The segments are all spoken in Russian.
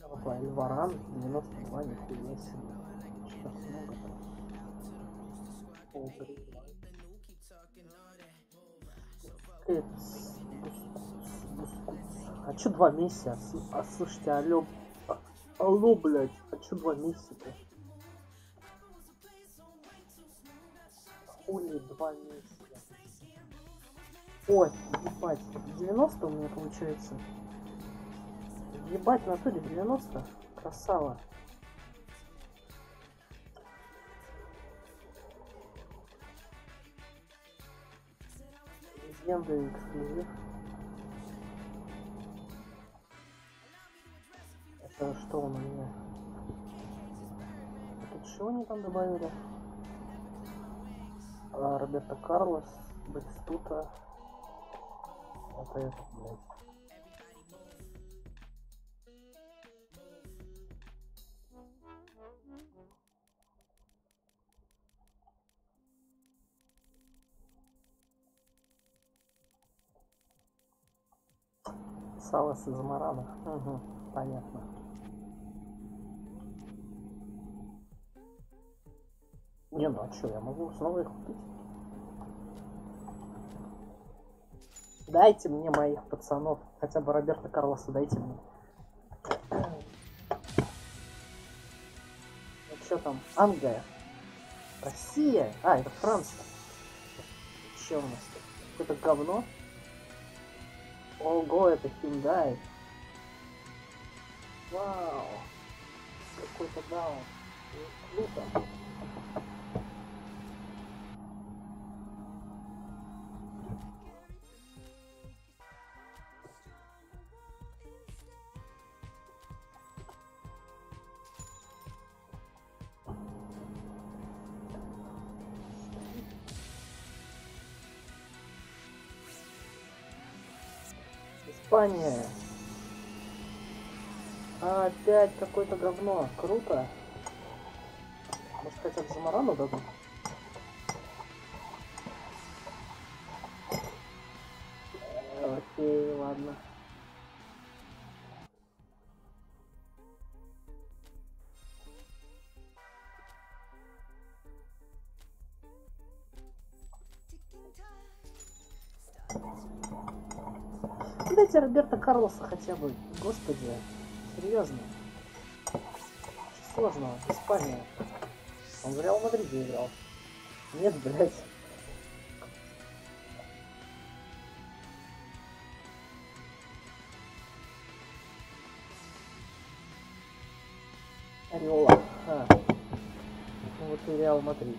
Рафаэль Варан, 92, нихуя себе. Сейчас много там. А чё 2 месяца? Слушайте, алло, блядь, а чё 2 месяца-то? Хули 2 месяца? Ой, ебать, 90 у меня получается. Ебать, в натуре 90? Красава. Легенда эксклюзив. Это что он у меня? Это чего они там добавили? Роберто Карлос, Батистута. Это, блядь. Салас из Марана. Угу, понятно. Не, ну а чё, я могу снова их купить? Дайте мне моих пацанов. Хотя бы Роберто Карлоса дайте мне. Ну чё там? Англия. Россия. А, это Франция. Чё у нас тут? Какое-то говно? Ого, это Hyundai. Вау. Какой-то даун. Круто. Испания. Опять какое-то говно. Круто. Может, хотя бы Замарану дадут? Окей, ладно. Дайте Роберто Карлоса хотя бы. Господи, серьезно. Сложно. Испания. Он в Реал Мадриде играл. Нет, блядь. Ореола. Ну вот и Реал Мадрид.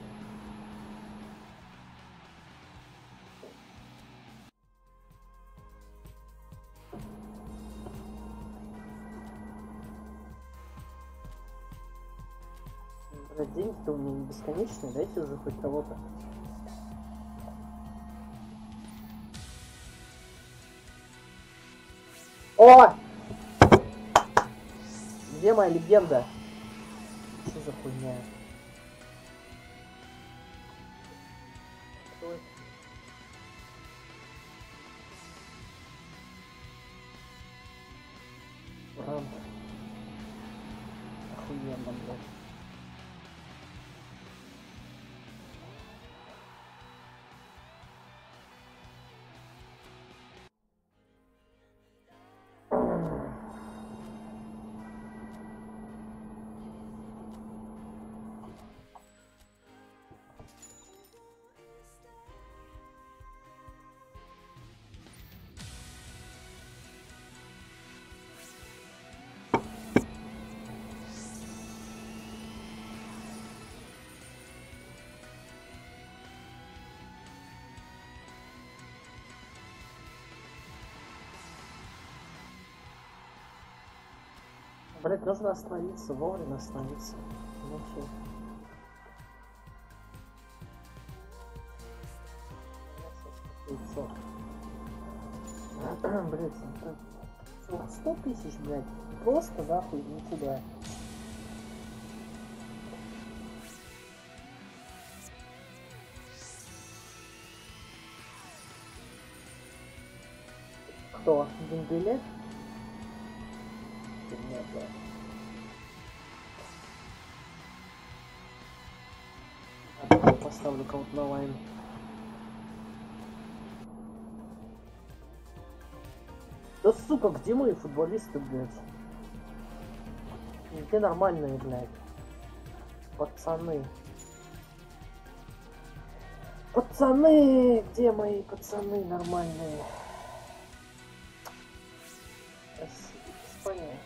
Блядь, деньги-то у меня не бесконечные. Дайте уже хоть кого-то. О! Где моя легенда? Что за хуйня? Кто это? Бранд. Охуенно, блядь. Блять, нужно остановиться, вовремя остановиться. Иначе... Яйцо. Блять, это... 100 тысяч, блять. Просто нахуй никуда. Кто? Дембеле? Нет, да. Поставлю кого-то на лайн. Да сука, где мои футболисты, блядь? Где нормальные, блядь? Пацаны. Пацаны! Где мои пацаны нормальные? Испания.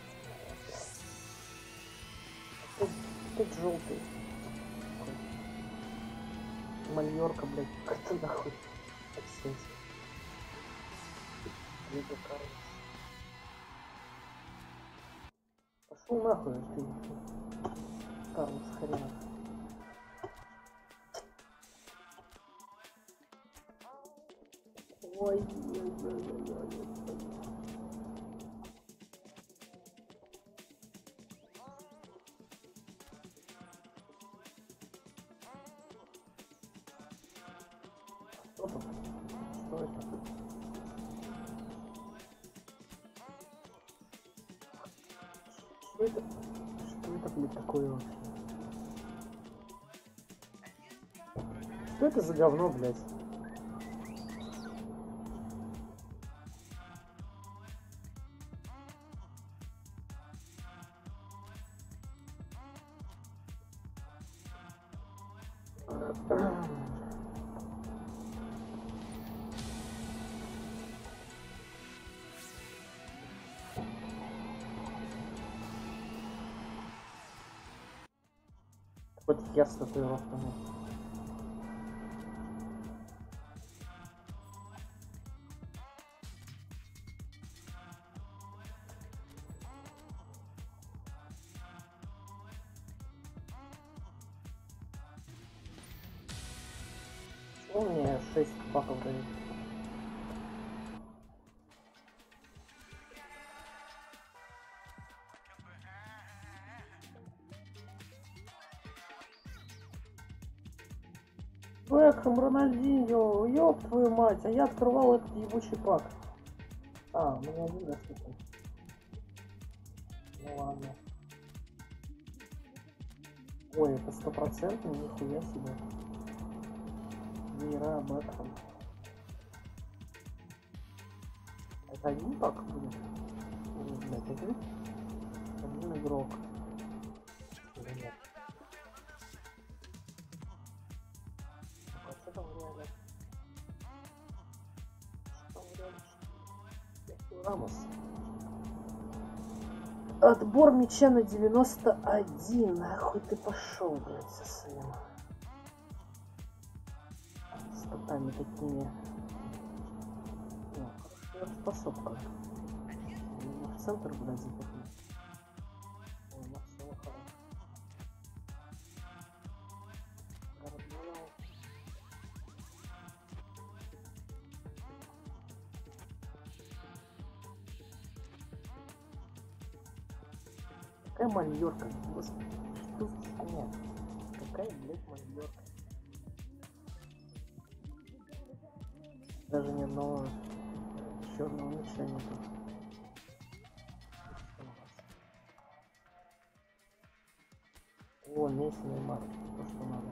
Опять желтый. Мальорка, блядь, как-то нахуй. Отсесть. Лего Карлос. Пошел нахуй, ты. Карлос хренов. Ой-ой-ой-ой-ой. Что тут? Что это? Что это? Что это, блядь, такое вообще? Что это за говно, блядь? Хоть хер с татуировками. Почему мне 6 баков дают? Бэкхэм, Рональдиньо, ёб твою мать, а я открывал этот ебучий пак. А, у меня один доступен. Ну ладно. Ой, это 100%, нихуя себе. Вера, Бэкхэм. Это один пак будет? Или, блядь, один игрок. Или нет? А что там в реале? Что там в реале? Рамос. Отбор мяча на 91. Нахуй ты пошел, блядь, со своим. С татами такими. Ну, хорошая способка. В центр, блядь, запихнуть. Ой, Марсело хорош. Какая Мальорка? Господи, что за хуйня? Какая, блядь, Мальорка? Даже ни одного черного мяча нету. О, Месси, Неймар. То, что надо.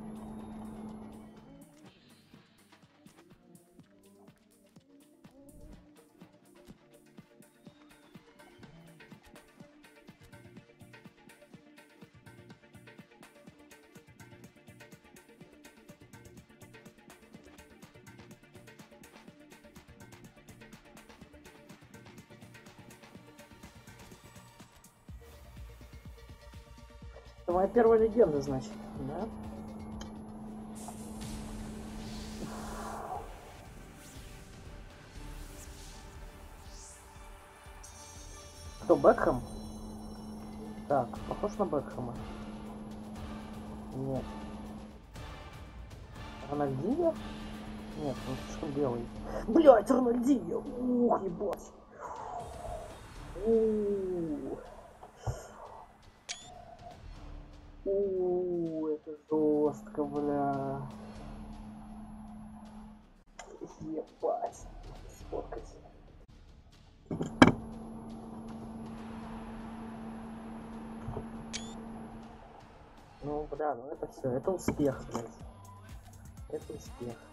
Это моя первая легенда, значит, да? Кто, Бекхэм? Так, похож на Бекхэма? Нет. Рональдиньо? Нет, он слишком белый. Блять, Рональдиньо! Ух, ебать! Это жестко, бля. Ебать. Сфоткать. Ну, бля, ну это все, это успех, блядь. Это успех.